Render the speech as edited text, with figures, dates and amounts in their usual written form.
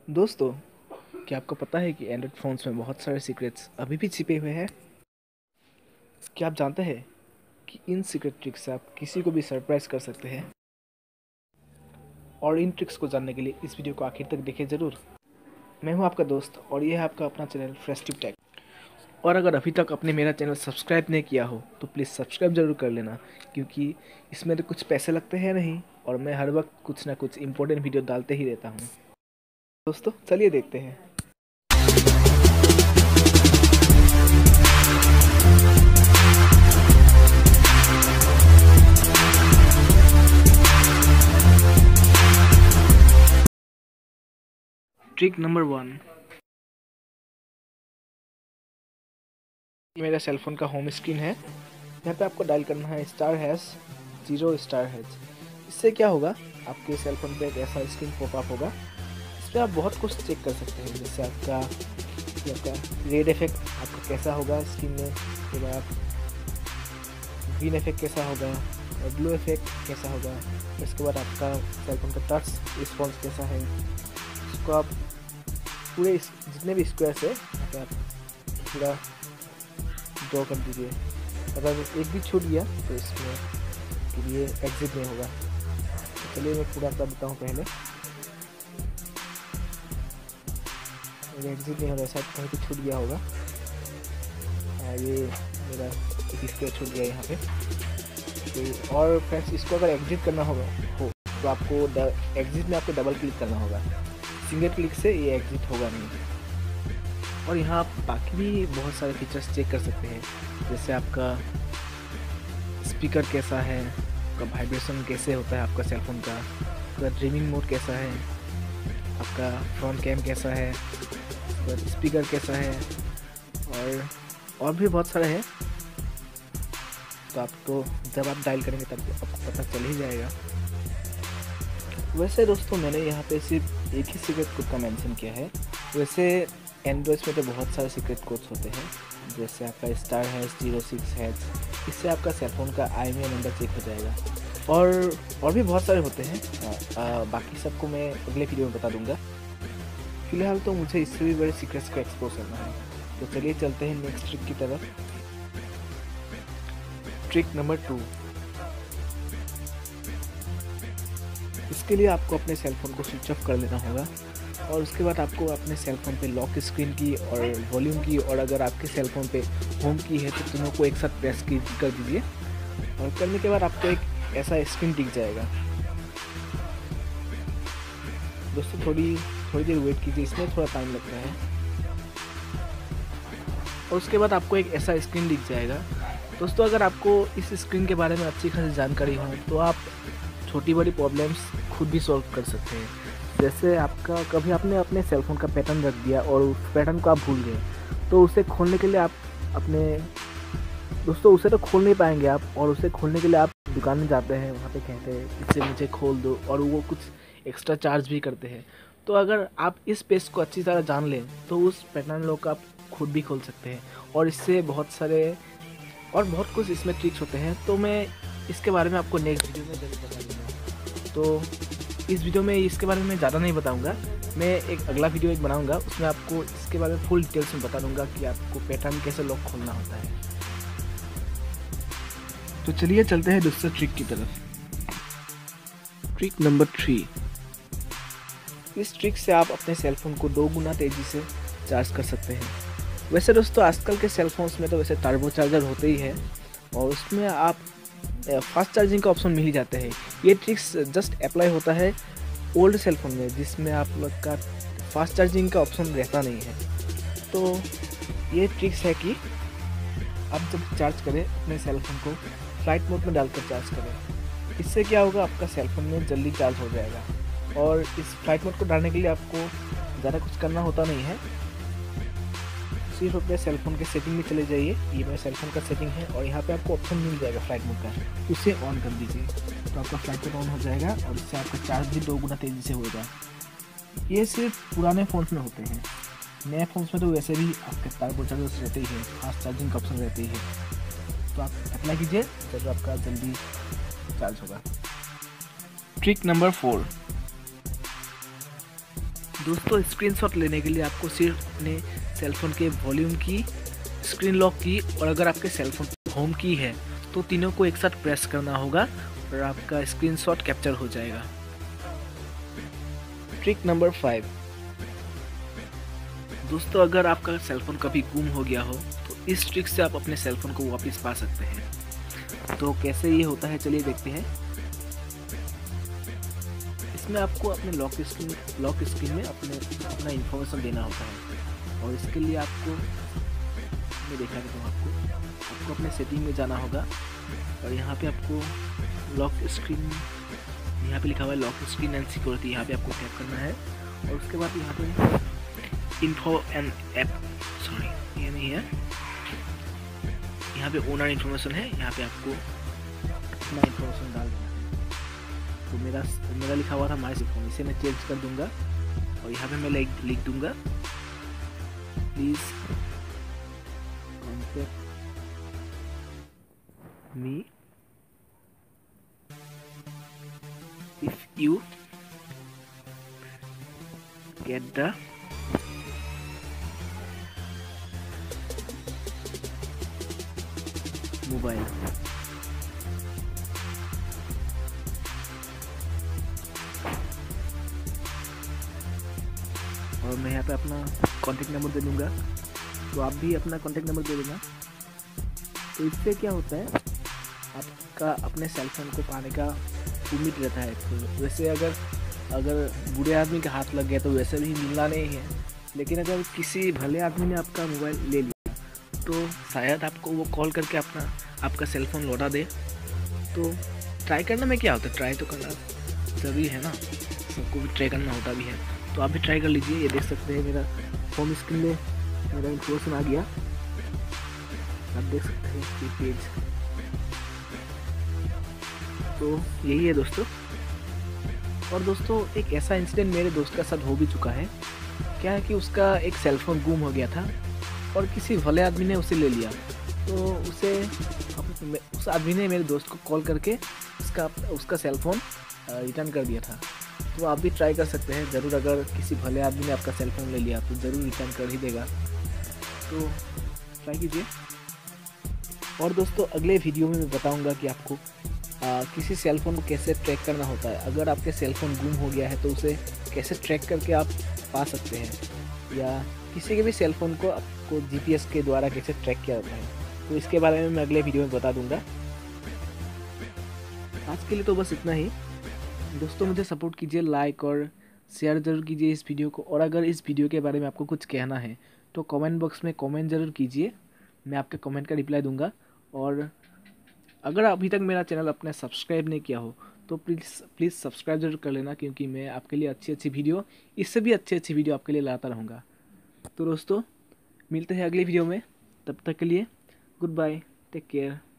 दोस्तों, क्या आपको पता है कि एंड्रॉयड फ़ोन्स में बहुत सारे सीक्रेट्स अभी भी छिपे हुए हैं? क्या आप जानते हैं कि इन सीक्रेट ट्रिक्स से आप किसी को भी सरप्राइज कर सकते हैं? और इन ट्रिक्स को जानने के लिए इस वीडियो को आखिर तक देखें ज़रूर। मैं हूं आपका दोस्त और ये है आपका अपना चैनल FreshTube Tech। और अगर अभी तक आपने मेरा चैनल सब्सक्राइब नहीं किया हो तो प्लीज़ सब्सक्राइब ज़रूर कर लेना, क्योंकि इसमें तो कुछ पैसे लगते हैं नहीं और मैं हर वक्त कुछ ना कुछ इम्पोर्टेंट वीडियो डालते ही रहता हूँ। दोस्तों चलिए देखते हैं। Trick number 1। मेरा सेल फोन का होम स्क्रीन है। यहाँ पे आपको डायल करना है *0*#। इससे क्या होगा, आपके सेल फोन पे एक ऐसा स्क्रीन पॉपअप होगा। इस पर आप बहुत कुछ चेक कर सकते हैं, जैसे आपका रेड इफेक्ट आपका कैसा होगा स्क्रीन में, उसके बाद ग्रीन इफेक्ट कैसा होगा और ब्लू इफेक्ट कैसा होगा। इसके बाद आपका सेल फोन का टच रिस्पॉन्स कैसा है। इसको आप पूरे जितने भी स्क्वायर्स है यहाँ पे आप पूरा ड्रॉ कर दीजिए। अगर एक भी छूट गया तो इसमें के लिए एग्जिट नहीं होगा। तो चलिए मैं पूरा कर देता हूँ पहले। एग्जिट नहीं हो रहा, शायद कहीं पे छूट गया होगा। ये मेरा एक स्क्वायर छूट गया यहाँ पे। तो और फ्रेंड्स, इसको अगर एग्जिट करना होगा तो आपको एग्जिट में आपको डबल क्लिक करना होगा। सिंगल क्लिक से ये एग्जिट होगा नहीं। और यहाँ आप बाकी भी बहुत सारे फीचर्स चेक कर सकते हैं, जैसे आपका स्पीकर कैसा है, आपका वाइब्रेशन कैसे होता है आपका सेलफोन का, आपका ड्रीमिंग मोड कैसा है, आपका फ्रंट कैम कैसा है, स्पीकर कैसा है और भी बहुत सारे हैं। तो आपको जब आप डायल करेंगे तब आपको पता चल ही जाएगा। वैसे दोस्तों, मैंने यहाँ पे सिर्फ एक ही सीक्रेट कोड का मेंशन किया है। वैसे एंड्रॉइड में तो बहुत सारे सीक्रेट कोड्स होते हैं, जैसे आपका *#06#। इससे आपका सेलफोन का IMEI नंबर चेक हो जाएगा। और भी बहुत सारे होते हैं। बाकी सबको मैं अगले वीडियो में बता दूंगा। फिलहाल तो मुझे इससे भी बड़े सीक्रेट्स को एक्सपोज करना है। तो चलिए चलते हैं नेक्स्ट ट्रिक की तरफ। Trick number 2। इसके लिए आपको अपने सेलफोन को स्विच ऑफ कर लेना होगा और उसके बाद आपको अपने सेलफोन पे लॉक स्क्रीन की और वॉल्यूम की, और अगर आपके सेलफोन पे होम की है तो तीनों को एक साथ प्रेस कर दीजिए। और करने के बाद आपको एक ऐसा स्क्रीन दिख जाएगा। दोस्तों थोड़ी देर वेट कीजिए, इसमें थोड़ा टाइम लगता है। और उसके बाद आपको एक ऐसा स्क्रीन दिख जाएगा। दोस्तों, अगर आपको इस स्क्रीन के बारे में अच्छी खासी जानकारी हो तो आप छोटी बड़ी प्रॉब्लम्स खुद भी सॉल्व कर सकते हैं। जैसे आपका कभी आपने अपने सेलफोन का पैटर्न रख दिया और उस पैटर्न को आप भूल गए, तो उसे खोलने के लिए आप उसे तो खोल नहीं पाएंगे आप। और उसे खोलने के लिए आप दुकान में जाते हैं, वहाँ पे कहते हैं इससे मुझे खोल दो, और वो कुछ एक्स्ट्रा चार्ज भी करते हैं। तो अगर आप इस पेज को अच्छी तरह जान लें तो उस पैटर्न लॉक आप खुद भी खोल सकते हैं। और इससे बहुत कुछ इसमें ट्रिक्स होते हैं। तो मैं इसके बारे में आपको नेक्स्ट वीडियो में जरूर बता दूँगा। तो इस वीडियो में इसके बारे में ज़्यादा नहीं बताऊंगा। मैं एक अगला वीडियो बनाऊंगा, उसमें आपको इसके बारे में फुल डिटेल्स में बता दूंगा कि आपको पैटर्न कैसे लॉक खोलना होता है। तो चलिए चलते हैं दूसरे ट्रिक की तरफ। Trick number 3। इस ट्रिक से आप अपने सेलफोन को 2 गुना तेज़ी से चार्ज कर सकते हैं। वैसे दोस्तों, आजकल के सेलफोन्स में तो वैसे टर्बो चार्जर होते ही है और उसमें आप फास्ट चार्जिंग का ऑप्शन मिल ही जाते हैं। ये ट्रिक्स जस्ट अप्लाई होता है ओल्ड सेलफोन में, जिसमें आप लोग का फास्ट चार्जिंग का ऑप्शन रहता नहीं है। तो ये ट्रिक्स है कि आप जब चार्ज करें अपने सेलफोन को फ्लाइट मोड में डालकर चार्ज करें। इससे क्या होगा, आपका सेलफोन में जल्दी चार्ज हो जाएगा। और इस फ्लाइट मोड को डालने के लिए आपको ज़्यादा कुछ करना होता नहीं है, सिर्फ अपने सेलफोन के सेटिंग में चले जाइए। ये मेरा सेलफोन का सेटिंग है और यहाँ पे आपको ऑप्शन मिल जाएगा फ्लाइट मोड का, उसे ऑन कर दीजिए तो आपका फ्लाइट मोड ऑन हो जाएगा और इससे आपका चार्ज भी 2 गुना तेज़ी से होगा। ये सिर्फ पुराने फ़ोन्स में होते हैं, नए फ़ोन्स में तो वैसे भी आपके टर्बो चार्जर्स रहते ही है, फास्ट चार्जिंग का ऑप्शन रहते ही है। तो आप अप्लाई कीजिए जब आपका जल्दी चार्ज होगा। Trick number 4। दोस्तों स्क्रीनशॉट लेने के लिए आपको सिर्फ अपने सेलफोन के वॉल्यूम की, स्क्रीन लॉक की और अगर आपके सेलफोन होम की है तो तीनों को एक साथ प्रेस करना होगा और आपका स्क्रीनशॉट कैप्चर हो जाएगा। Trick number 5। दोस्तों अगर आपका सेलफोन कभी गुम हो गया हो तो इस ट्रिक से आप अपने सेलफोन को वापस पा सकते हैं। तो कैसे ये होता है चलिए देखते हैं। इसमें आपको अपने लॉक स्क्रीन में अपना इंफॉर्मेशन देना होता है और इसके लिए आपको मैं दिखा देता हूँ आपको अपने सेटिंग में जाना होगा और यहाँ पे आपको लॉक स्क्रीन, यहाँ पे लिखा हुआ है लॉक स्क्रीन एंड सिक्योरिटी, यहाँ पे आपको टैप करना है और उसके बाद यहाँ पे इन्फो एंड ऐप, सॉरी ये नहीं है, यहाँ पे ओनर इन्फॉर्मेशन है, यहाँ पे आपको अपना इन्फॉर्मेशन डाल देना है। तो मेरा लिखा हुआ था माय सेलफोन, इसे मैं चेंज कर दूंगा और यहाँ पे मैं लिख दूंगा please contact me if you get the mobile। और मैं यहाँ पे अपना कॉन्टेक्ट नंबर दे दूँगा, तो आप भी अपना कॉन्टेक्ट नंबर दे देना। तो इससे क्या होता है, आपका अपने सेलफोन को पाने का उम्मीद रहता है। तो वैसे अगर बुरे आदमी के हाथ लग गया तो वैसे भी मिलना नहीं है, लेकिन अगर किसी भले आदमी ने आपका मोबाइल ले लिया तो शायद आपको वो कॉल करके आपका सेलफोन लौटा दे। तो ट्राई करने में क्या होता है, ट्राई तो करना ज़रूरी है ना, सबको भी ट्राई करना होता भी है। तो आप भी ट्राई कर लीजिए। ये देख सकते हैं मेरा होम स्क्रीन में मेरा इन्फॉर्मेशन आ गया, आप देख सकते हैं ये पेज। तो यही है दोस्तों। और दोस्तों एक ऐसा इंसिडेंट मेरे दोस्त का साथ हो भी चुका है। क्या है कि उसका एक सेलफोन गुम हो गया था और किसी भले आदमी ने उसे ले लिया। तो उस आदमी ने मेरे दोस्त को कॉल करके उसका सेलफोन रिटर्न कर दिया था। तो आप भी ट्राई कर सकते हैं ज़रूर, अगर किसी भले आदमी ने आपका सेलफोन ले लिया तो ज़रूर रिटर्न कर ही देगा। तो ट्राई कीजिए। और दोस्तों अगले वीडियो में मैं बताऊंगा कि आपको किसी सेलफोन को कैसे ट्रैक करना होता है। अगर आपके सेलफोन गुम हो गया है तो उसे कैसे ट्रैक करके आप पा सकते हैं, या किसी के भी सेलफोन को आपको जीपीएस के द्वारा कैसे ट्रैक किया जाता है। तो इसके बारे में मैं अगले वीडियो में बता दूंगा। आज के लिए तो बस इतना ही दोस्तों। मुझे सपोर्ट कीजिए, लाइक और शेयर ज़रूर कीजिए इस वीडियो को। और अगर इस वीडियो के बारे में आपको कुछ कहना है तो कमेंट बॉक्स में कमेंट ज़रूर कीजिए, मैं आपके कमेंट का रिप्लाई दूंगा। और अगर अभी तक मेरा चैनल अपने सब्सक्राइब नहीं किया हो तो प्लीज़ सब्सक्राइब जरूर कर लेना, क्योंकि मैं आपके लिए अच्छी वीडियो, इससे भी अच्छी वीडियो आपके लिए लाता रहूँगा। तो दोस्तों मिलते हैं अगली वीडियो में, तब तक के लिए गुड बाय, टेक केयर।